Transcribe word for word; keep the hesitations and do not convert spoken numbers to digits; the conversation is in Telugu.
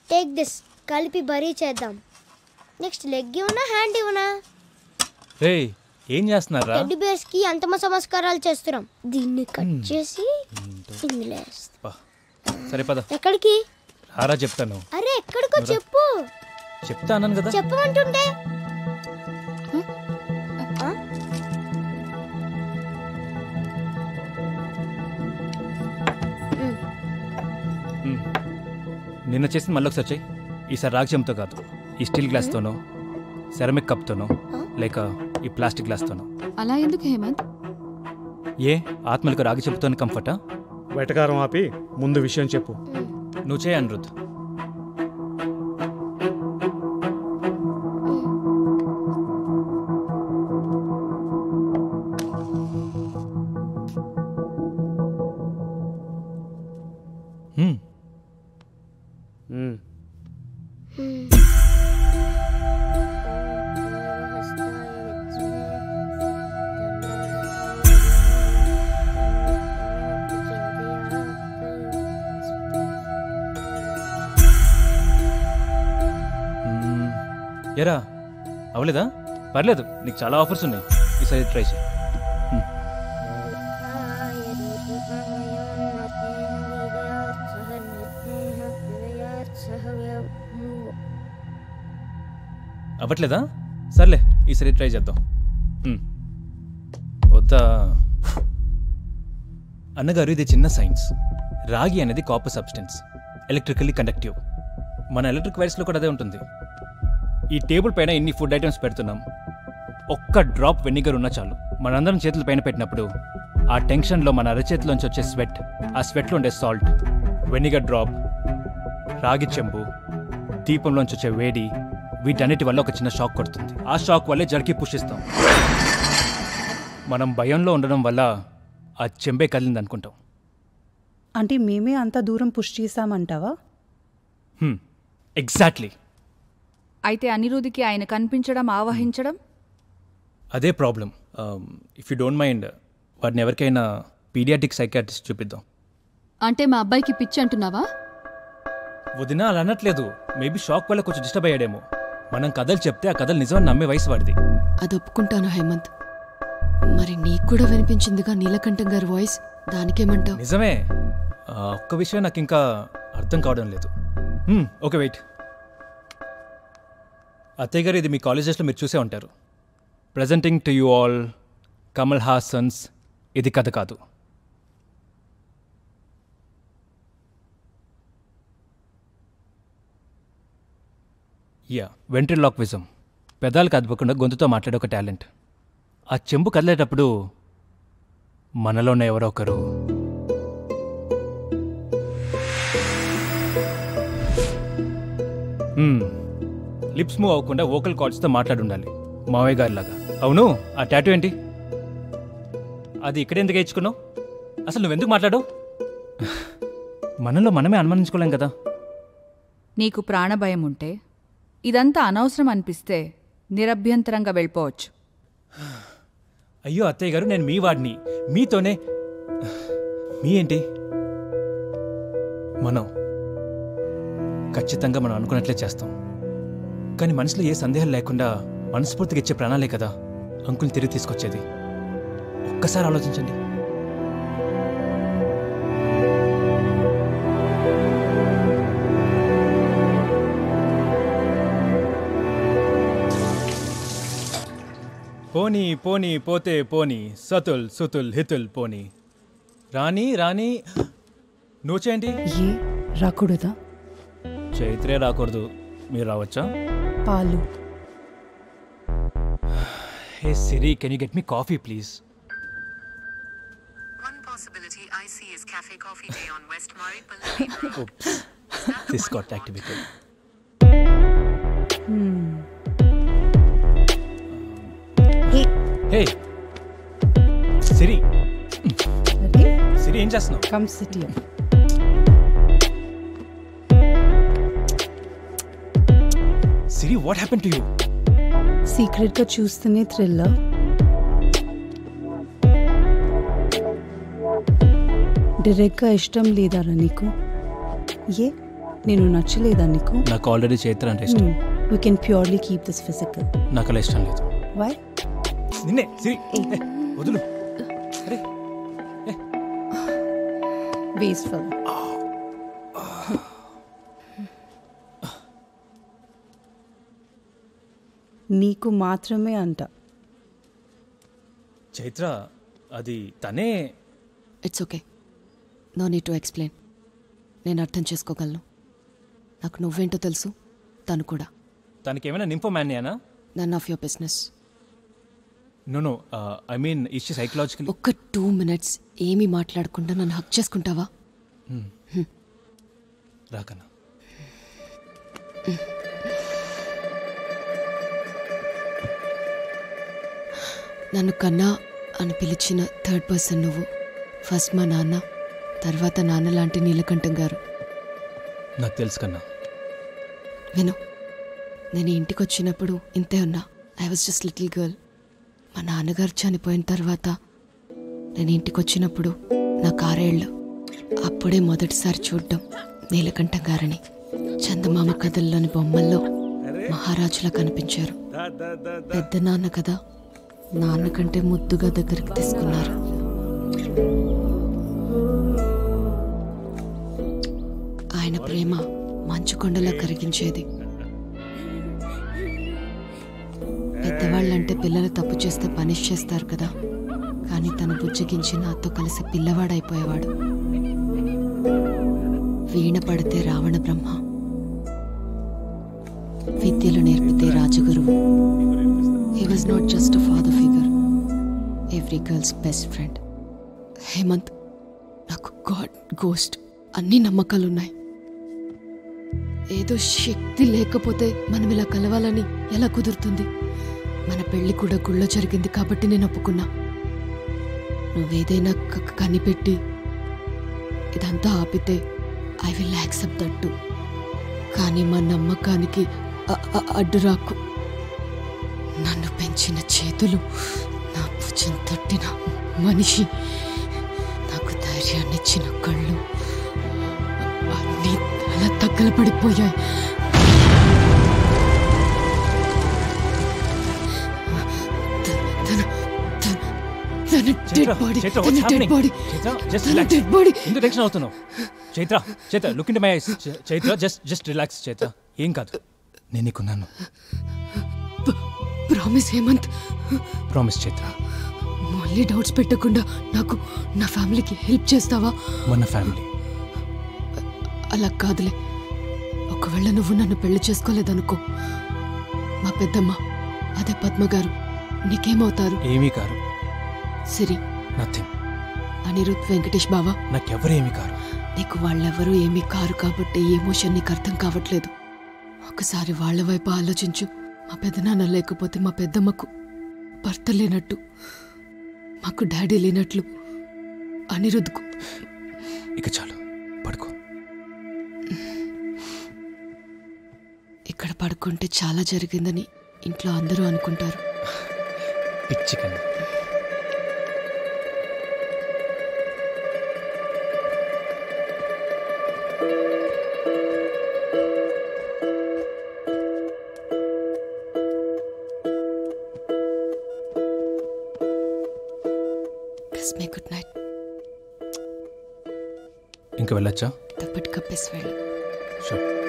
టేక్ దిస్ కలిపి బరీ చేద్దాం. నెక్స్ట్ లెగ్ ఇవ్వనా హ్యాండ్ ఇవ్వనా? ఏయ్ ఏం చేస్తున్నారా? టెడ్డీ బేర్స్ కి అంతమ సంస్కారాలు చేస్తున్నాం. దీన్ని కట్ చేసి ఇందులో వేస్తా. సరే పద. ఎక్కడికి? రారా చెప్తాను. అరే ఎక్కడికో చెప్పు. చెప్తా అన్నాను కదా. చెప్పమంటుంటే నిన్న చేసింది మళ్ళీ ఒకసారి చెయ్యి. ఈసారి రాగి చెంబుతో కాదు, ఈ స్టీల్ గ్లాస్తోనో సెరమిక్ కప్తోనో లేక ఈ ప్లాస్టిక్ గ్లాస్తోనో. అలా ఎందుకు హేమంత్? ఏ ఆత్మలకు రాగి చెంబుతోనే కంఫర్టా? వెటకారం ఆపి ముందు విషయం చెప్పు. నువ్వు చేయి అనిరుద్ధ్. ఎరా అవలేదా? పర్లేదు, నీకు చాలా ఆఫర్స్ ఉన్నాయి, ఈసారి ట్రై చేయి. అవ్వట్లేదా? సర్లే ఈసారి ట్రై చేద్దాం. వద్దా? అన్నగారు ఇది చిన్న సైన్స్. రాగి అనేది కాపర్ సబ్స్టెన్స్, ఎలక్ట్రికల్లీ కండక్టివ్. మన ఎలక్ట్రిక్ వైర్స్లో కూడా అదే ఉంటుంది. ఈ టేబుల్ పైన ఇన్ని ఫుడ్ ఐటమ్స్ పెడుతున్నాం, ఒక్క డ్రాప్ వెనిగర్ ఉన్నా చాలు. మనందరం చేతుల పైన పెట్టినప్పుడు ఆ టెన్షన్లో మన అరచేతిలోంచి వచ్చే స్వెట్, ఆ స్వెట్లో ఉండే సాల్ట్, వెనిగర్ డ్రాప్, రాగి చెంబు, దీపంలోంచి వచ్చే వేడి, వీటన్నిటి వల్ల ఒక చిన్న షాక్ కొడుతుంది. ఆ షాక్ వల్లే జడికి పుషిస్తాం. మనం భయంలో ఉండడం వల్ల ఆ చెంబే కదిలింది అనుకుంటాం. అంటే మేమే అంత దూరం పుష్ చేసామంటావా? ఎగ్జాక్ట్లీ. అయితే అనిరుద్ధికి ఆయన కనిపించడం, ఆవహించడం అదే problem. If you don't mind వాడిని ఎవరికైనా పీడియాటిక్ సైకాట్రిస్ట్ చూపిద్దాం. అంటే మా అబ్బాయికి పిచ్చి అంటున్నావా? వదినా అలా అనట్లేదు. మేబీ షాక్ వల్ల కొంచెం డిస్టర్బ్ అయ్యాడేమో. మనం కథలు చెప్తే ఆ కథలు నిజమని నమ్మే వయసు వాడిది. అది ఒప్పుకుంటాను హేమంత్. మరి నీకు కూడా వినిపించిందిగా నీలకంఠం గారి వాయిస్, దానికేమంటావు? నిజమే. ఒక్క విషయం నాకు ఇంకా అర్థం కావడం లేదు. Okay wait. అత్తయ్య గారు, ఇది మీ కాలేజెస్లో మీరు చూసే ఉంటారు. Presenting to you all Kamal Haasan's ఇది కథ కాదు. Yeah, ventriloquism. పెదాలు కదపకుండా గొంతుతో మాట్లాడే ఒక టాలెంట్. ఆ చెంబు కదిలేటప్పుడు మనలోనే ఎవరో ఒకరు లిప్స్ మూవ్ అవ్వకుండా వోకల్ కార్డ్స్తో మాట్లాడి ఉండాలి, మావయ్య గారి లాగా. అవును, ఆ టాటూ ఏంటి? అది ఇక్కడ ఎందుకు వేయించుకున్నావు? అసలు నువ్వెందుకు మాట్లాడవు? మనలో మనమే అనుమానించుకోలేం కదా. నీకు ప్రాణభయం ఉంటే, ఇదంతా అనవసరం అనిపిస్తే నిరభ్యంతరంగా వెళ్ళిపోవచ్చు. అయ్యో అత్తయ్య గారు, నేను మీ వాడిని, మీతోనే. మీ ఏంటి? మనం ఖచ్చితంగా మనం అనుకున్నట్లే చేస్తాం. కానీ మనసులో ఏ సందేహం లేకుండా మనస్ఫూర్తిగా ఇచ్చే ప్రాణాలే కదా అంకుల్ని తిరిగి తీసుకొచ్చేది. ఒక్కసారి ఆలోచించండి. పోనీ పోనీ పోతే పోనీ, సతుల్ సుతుల్ హితుల్ పోనీ. రాణి రాణి నువ్వు చేయండి. ఏ రాకూడదా? చైత్రే రాకూడదు, మీరు రావచ్చా? పాలు. Hey Siri, can you get me coffee please? One possibility I see is cafe coffee day on West Murray Boulevard. Oops, this got activated. Hmm. Hey, hey, Siri. అరే సిరి ఏం చేస్తున్నావు? Come sit here. Siri, what happened to you? Secret గా చూస్తేనే థ్రిల్. డైరెక్ట్ గా ఇష్టం లేదారా నీకు? ఏ నేను నచ్చలేదా నీకు? నాకు ఆల్రెడీ చైత్ర అంటే ఇష్టం. We can purely keep this physical. నాకు అలా ఇష్టం లేదు. వై? నిన్నే సిరి ఏ, వదులు. అరే వేస్ట్ఫుల్. నీకు మాత్రమే అంట. చైత్ర అది తనే. It's okay, no need to explain. నేను అర్థం చేసుకోగలను. నాకు నువ్వేంటో తెలుసు, తను కూడా. తనకి ఏమైనా నింఫోమానియానా? None of your business. No no I mean is she psychological? ఒక్క టూ మినిట్స్ ఏమీ మాట్లాడకుండా నన్ను హక్ చేసుకుంటావా? రాకన్నా. నన్ను కన్నా అని పిలిచిన థర్డ్ పర్సన్ నువ్వు. ఫస్ట్ మా నాన్న, తర్వాత నాన్న లాంటి నీలకంఠం గారు. నాకు తెలుసు కన్నా. విను, నేను ఇంటికి వచ్చినప్పుడు ఇంతే ఉన్నా. I was just little girl. మా నాన్నగారు చనిపోయిన తర్వాత నేను ఇంటికి వచ్చినప్పుడు నాకు ఆరేళ్ళు. అప్పుడే మొదటిసారి చూడడం నీలకంఠం గారని. చందమామ కథల్లోని బొమ్మల్లో మహారాజులా కనిపించారు. పెద్ద నాన్న కదా, నాన్న కంటే ముద్దుగా దగ్గరికి తీసుకున్నారు. ఆయన ప్రేమ మంచు కొండలా కరిగించేది. పెద్దవాళ్ళంటే పిల్లలు తప్పు చేస్తే పనిష్ చేస్తారు కదా, కానీ తను బుజ్జగించి నాతో కలిసి పిల్లవాడైపోయేవాడు. వీణ పడితే రావణ బ్రహ్మ, విద్యలు నేర్పితే రాజగురువు. He was not just a father figure, every girl's best friend. Hemanth, నాకు గాడ్, గోస్ట్ అన్ని నమ్మకాలున్నాయి. ఏదో శక్తి లేకపోతే మనం ఇలా కలవాలని ఎలా కుదురుతుంది? మన పెళ్లి కూడా గుళ్ళో జరిగింది కాబట్టి నేను ఒప్పుకున్నా. నువ్వేదైనా కనిపెట్టి ఇదంతా ఆపితే I will accept that too. కానీ మా నమ్మకానికి అడ్డు రాకు. నన్ను పెంచిన చేతులు, నా భుజం తట్టిన మనిషి, నాకు ధైర్యాన్ని ఇచ్చిన కళ్ళు అన్నీ అలా తగ్గలపడిపోయాయి. Chaitra, Chaitra look into my eyes. Chaitra just just relax. Chaitra ఏం కాదు, నేను నీకున్నాను. ప్రామిస్ హేమంత్. ప్రామిస్ చైత్ర. మళ్ళీ డౌట్స్ పెట్టకుండా నాకు నా ఫ్యామిలీకి హెల్ప్ చేస్తావా? మన ఫ్యామిలీ అలా కాదులే. ఒకవేళ నువ్వు నన్ను పెళ్లి చేసుకోలేదనుకో, మా పెద్దమ్మ అదే పద్మ గారు నీకేమవుతారు? ఏమీ కారు. సిరి, నథింగ్. అనిరుద్, వెంకటేష్ బావా నాకెవరు ఏమీ కారు. నీకు వాళ్ళెవరూ ఏమీ కారు కాబట్టి ఈ ఎమోషన్ నీకు అర్థం కావట్లేదు. ఒకసారి వాళ్ళ వైపు ఆలోచించు. మా పెద్దనాన్న లేకపోతే మా పెద్దమ్మకు భర్త లేనట్టు, మాకు డాడీ లేనట్లు అనిరుద్కు. ఇక చాలు, పడుకో. ఇక్కడ పడుకుంటే చాలా జరిగిందని ఇంట్లో అందరూ అనుకుంటారు. పిచ్చి కన్నా. Good night. ఇంకా వెళ్ళొచ్చా? దుప్పటి కప్పేసి వెళ్ళు. షూర్.